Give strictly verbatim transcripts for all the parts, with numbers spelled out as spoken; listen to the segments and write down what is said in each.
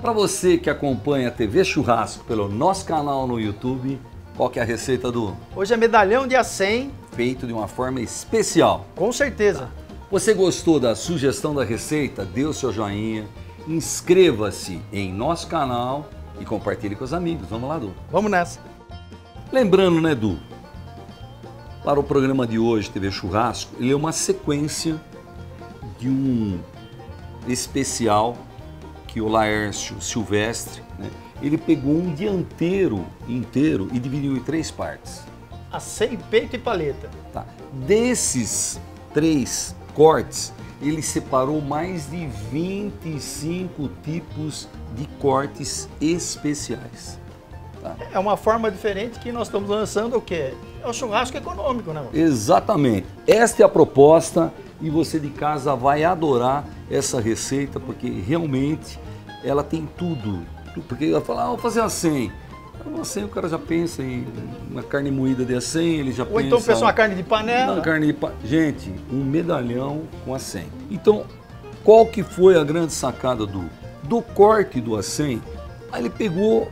Para você que acompanha a T V Churrasco pelo nosso canal no YouTube, qual que é a receita do? Hoje é medalhão de acém. Feito de uma forma especial. Com certeza. Você gostou da sugestão da receita? Dê o seu joinha, inscreva-se em nosso canal e compartilhe com os amigos. Vamos lá, Du? Vamos nessa. Lembrando, né, Du? Para o programa de hoje, T V Churrasco, ele é uma sequência de um especial que o Laércio Silvestre, né, ele pegou um dianteiro inteiro e dividiu em três partes. Acém, peito e paleta. Tá. Desses três cortes, ele separou mais de vinte e cinco tipos de cortes especiais. Tá? É uma forma diferente que nós estamos lançando o quê? É o churrasco econômico, né, amor? Exatamente. Esta é a proposta e você de casa vai adorar essa receita porque realmente ela tem tudo. Porque ela fala, ah, vou fazer acém. Acém o cara já pensa em uma carne moída de acém, ele já Ou pensa... então pensa uma carne de panela. Uma carne de pa... Gente, um medalhão com acém. Então, qual que foi a grande sacada do, do corte do acém? Aí ele pegou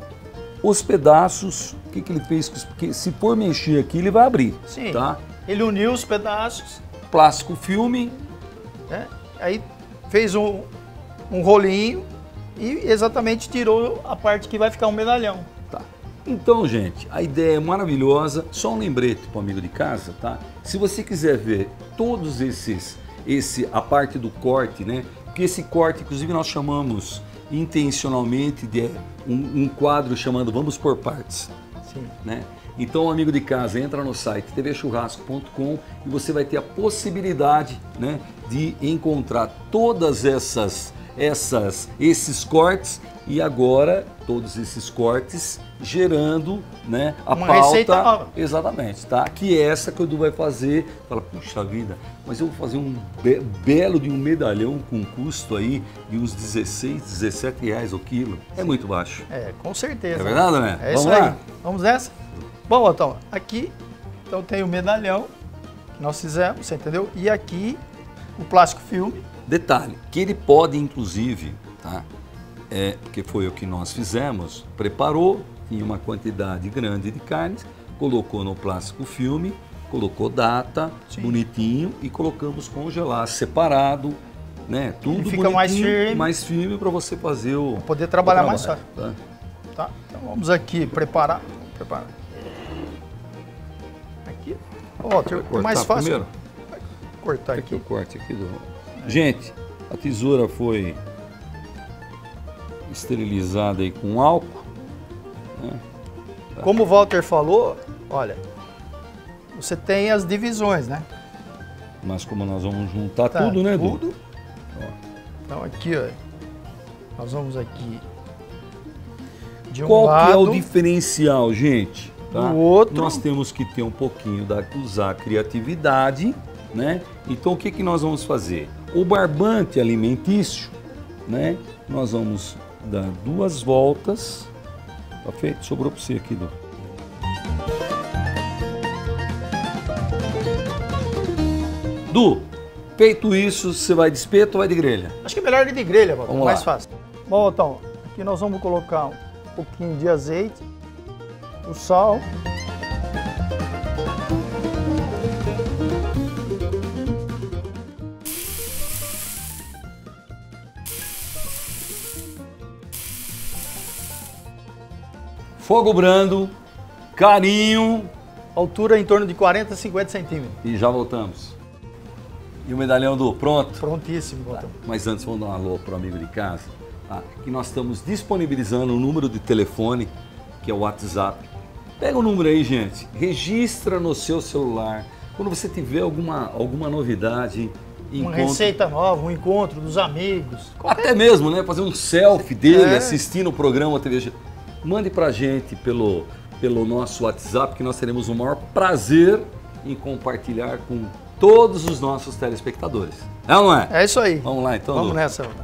os pedaços, o que, que ele fez? Porque se for mexer aqui, ele vai abrir. Sim, tá? Ele uniu os pedaços. Plástico filme. Né? Aí fez um, um rolinho e exatamente tirou a parte que vai ficar um medalhão. Tá. Então, gente, a ideia é maravilhosa. Só um lembrete para o amigo de casa, tá? Se você quiser ver todos esses, esse, a parte do corte, né? Porque esse corte, inclusive, nós chamamos intencionalmente de um, um quadro chamando Vamos por Partes. Sim. Né? Então, amigo de casa, entra no site t v churrasco ponto com e você vai ter a possibilidade, né, de encontrar todas essas, essas, esses cortes e agora todos esses cortes gerando, né, a Uma pauta. receita nova. Exatamente, tá? Que é essa que o Edu vai fazer. Fala, puxa vida, mas eu vou fazer um be belo de um medalhão com custo aí de uns dezesseis, dezessete reais o quilo. É muito baixo. É, com certeza. É verdade, né? É Vamos isso lá? aí. Vamos nessa? Bom, então, aqui então, tem o medalhão que nós fizemos, você entendeu? E aqui o plástico filme. Detalhe, que ele pode inclusive, tá? É, porque foi o que nós fizemos, preparou, tinha uma quantidade grande de carnes, colocou no plástico filme, colocou data, Sim. bonitinho e colocamos congelar separado, né? Tudo Ele fica mais firme. mais firme para você fazer o Pra poder trabalhar o mais trabalho, fácil. tá? Tá? Então vamos aqui preparar. preparar. Aqui. Ó, tem Cortar mais fácil. primeiro? Vai cortar Quer que eu aqui. corte aqui do... Gente, a tesoura foi esterilizada aí com álcool, né? Tá. Como o Walter falou, olha, você tem as divisões, né? Mas como nós vamos juntar Tá, tudo, né, Edu? tudo. Ó. Então aqui, ó, nós vamos aqui de um Qual lado, que é o diferencial, gente? Tá? do outro. Nós temos que ter um pouquinho da usar a criatividade, né? Então o que que nós vamos fazer? O barbante alimentício, né? Nós vamos dar duas voltas. Tá feito? Sobrou para você aqui, Du. Du, feito isso, você vai de espeto ou vai de grelha? Acho que é melhor ir de grelha, Walter, Vamos mais lá. fácil. Bom, então, aqui nós vamos colocar um pouquinho de azeite, o sal. Fogo brando, carinho Altura em torno de quarenta, cinquenta centímetros. e já voltamos. E o medalhão do pronto? Prontíssimo, Tá. Walter. Mas antes, vamos dar um alô para o amigo de casa, tá? Que nós estamos disponibilizando um número de telefone, que é o WhatsApp. Pega o número aí, gente, registra no seu celular. Quando você tiver alguma, alguma novidade, Uma encontre- receita nova, um encontro dos amigos. até mesmo, né, fazer um selfie dele É. assistindo o programa T V. Mande pra gente pelo, pelo nosso WhatsApp, que nós teremos o maior prazer em compartilhar com todos os nossos telespectadores. É ou não é? É isso aí. Vamos lá então, Vamos Du? nessa, Walter.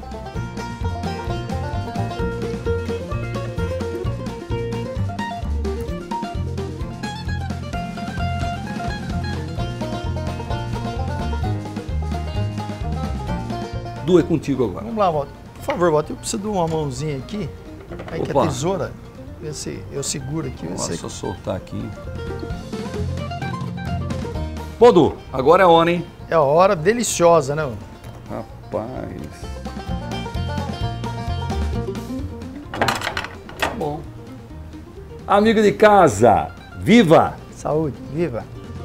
Du, é contigo agora. Vamos lá, Walter. favor, Walter, eu preciso de uma mãozinha aqui. Aí que a Opa. tesoura, vê se eu seguro aqui. Vê Nossa, se... só soltar aqui. Bom, Du, agora é a hora, hein? É a hora deliciosa, né? Rapaz. Tá bom. Amigo de casa, viva! Saúde, viva!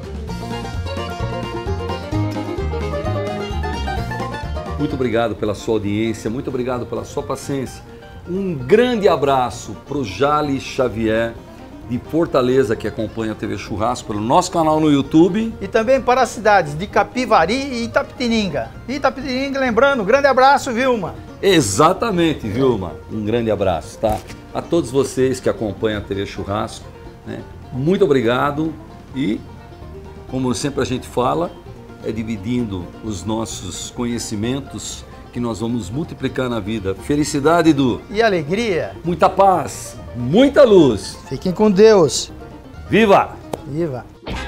Muito obrigado pela sua audiência, muito obrigado pela sua paciência. Um grande abraço para o Jali Xavier, de Fortaleza, que acompanha a T V Churrasco pelo nosso canal no YouTube. E também para as cidades de Capivari e Itapetininga. Itapetininga, lembrando, grande abraço, Vilma. Exatamente, Vilma. Um grande abraço, tá? A todos vocês que acompanham a T V Churrasco, né? Muito obrigado e, como sempre a gente fala, é dividindo os nossos conhecimentos que nós vamos multiplicar na vida. Felicidade, Edu. E alegria. Muita paz, muita luz. Fiquem com Deus. Viva! Viva!